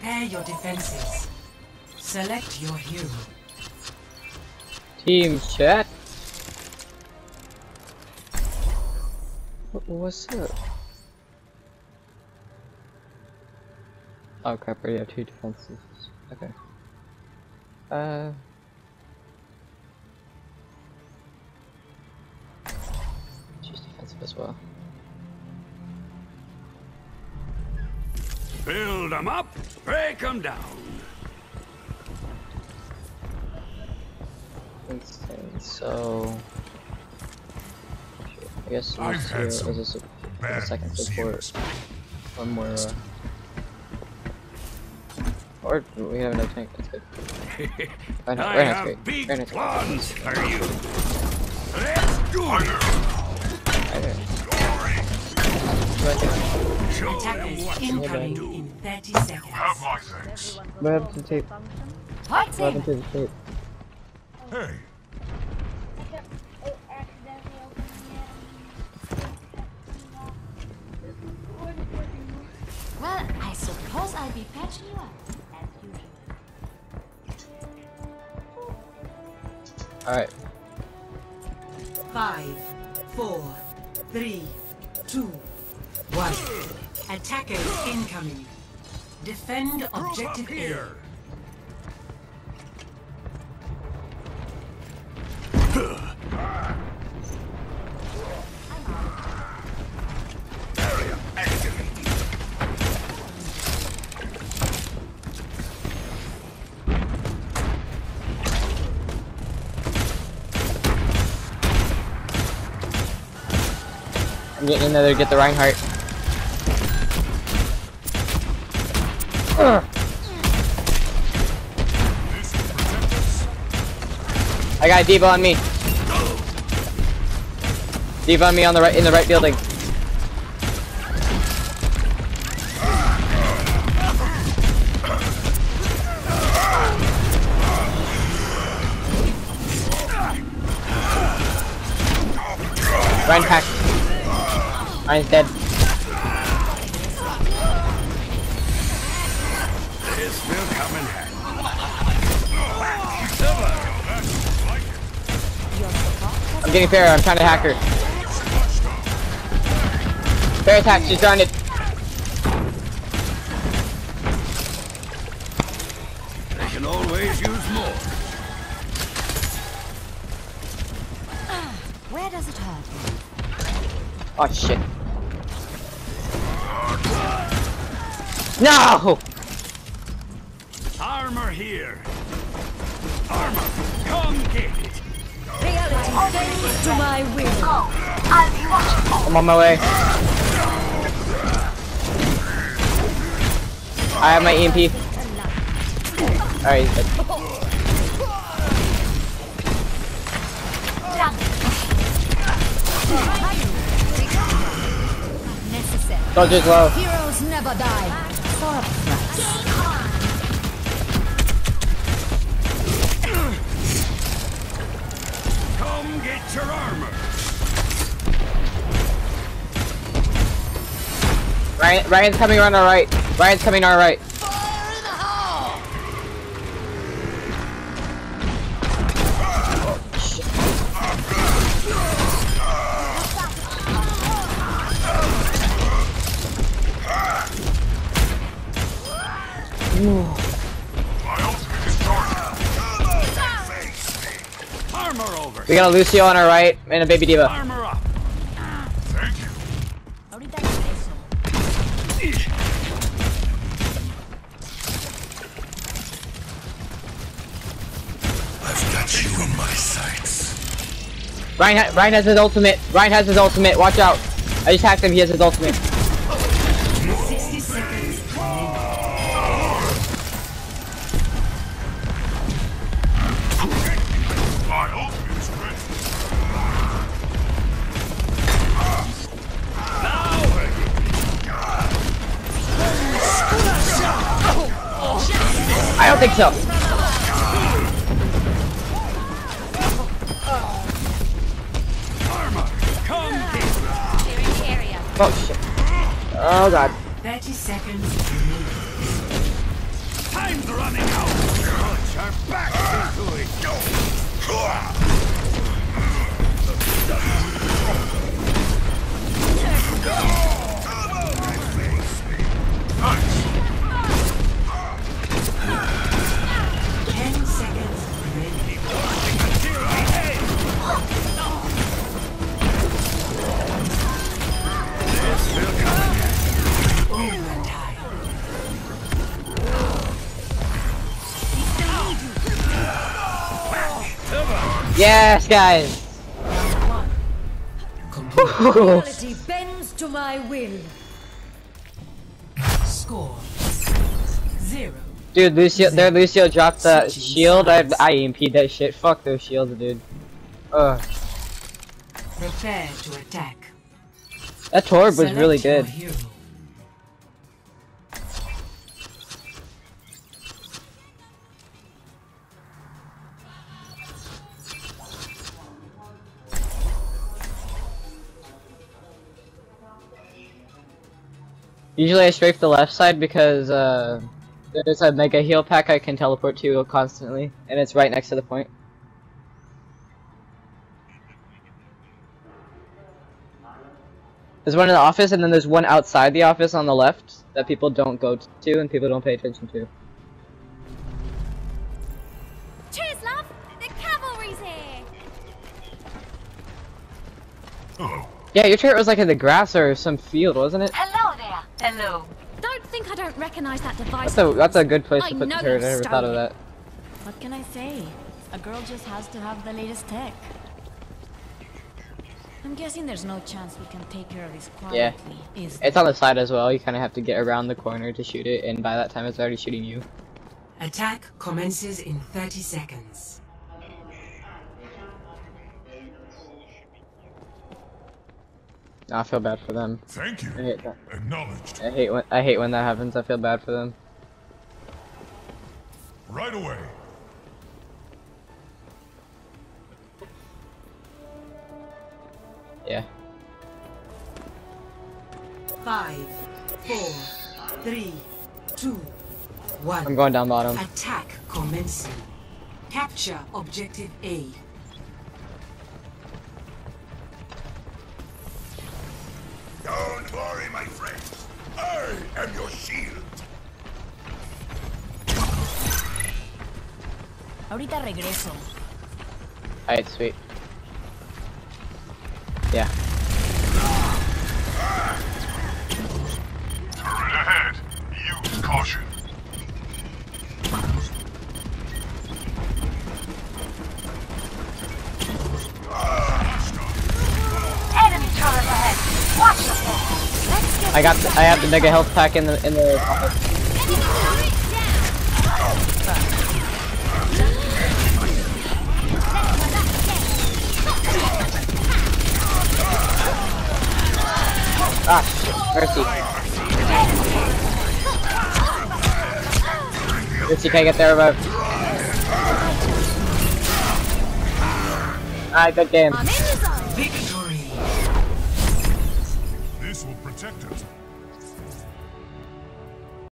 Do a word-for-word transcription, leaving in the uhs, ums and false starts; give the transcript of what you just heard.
Prepare your defenses. Select your hero. Team chat. What's up? Oh crap, I already have two defenses. Okay. Uh... She's defensive as well. Build them up, break them down. Insane, so... I guess we'll I've see had as some a, su a bad second museums. support. Or more, uh... Or we have no tank, that's good. Right now, I right now, have great. big Right now, plans for you. Let's do it. Show them Attackers what you can incoming do. in thirty seconds. Have my thanks. What happened to the tape? What happened to the tape? Hey, Well, I suppose I'll be patching you up, as usual. Alright. Five, four, three, two, one. Attackers incoming. Defend Group up objective A. here. Area activated. I'm getting in there to get the Reinhardt. Ugh. this will protect us. I got a D.Va on me. D.Va on me on the right in the right building. Ryan pack. Ryan's dead. This will come in handy. I'm getting Pharah, I'm trying to hack her. Pharah attack, she's grounded. They can always use more. Where does it hurt? Oh shit. No! Armor here. Armor, come get it. Reality bends to my will. I'm on my way. I have my E M P. Alright, he's dead. Necessary. Soldier's low. Heroes never die. For a price. Come get your armor. Ryan, Ryan's coming around our right. Ryan's coming our right. Fire in the hole! My ultimate is charged. Armor over. We got a Lucio on our right and a baby D.Va. Armor up. Thank you. Ahorita regreso. I've got you in my sights. Ryan, ha Ryan has his ultimate. Ryan has his ultimate. Watch out. I just hacked him. He has his ultimate. sixty seconds. My ultimate is ready. Now we're I don't think so. armor. Come get it. Clearing the area. Oh shit. Oh god. thirty seconds. Time's running out! Put your back into it! Ten seconds remaining. Overtime. Yes, guys. Reality bends to my will. Score zero. Dude, Lucio, their Lucio dropped the shield. I, I E M P'd that shit. Fuck those shields, dude. Ugh. Prepare to attack. That Torb was Select really your good. hero. Usually I strafe the left side because uh, there's a mega heal pack I can teleport to constantly, and it's right next to the point. There's one in the office, and then there's one outside the office on the left that people don't go to and people don't pay attention to. Cheers, love! The cavalry's here! Oh, Yeah, your turret was like in the grass or some field, wasn't it? Hello there! Hello. Don't think I don't recognize that device. That's a that's a good place I to put the know turret. I they've never thought of stolen that. What can I say? A girl just has to have the latest tech. I'm guessing there's no chance we can take care of this Yeah. quietly, is It's on the side as well. You kind of have to get around the corner to shoot it, and by that time it's already shooting you. Attack commences in thirty seconds. I feel bad for them. thank you. I hate that. Acknowledged. I hate when I hate when that happens. I feel bad for them. Right away. Yeah. Five, four, three, two, one. I'm going down bottom. Attack commencing. Capture objective A. Don't worry, my friends. I am your shield. Ahorita regreso. Alright, sweet. Yeah. Turret ahead. Use caution. Enemy turret ahead! Watch yourself! I got the, I have the mega health pack in the in the office. Ah, shit. Mercy. Mercy, can I get there remote? Alright, good game. Victory. This will protect us.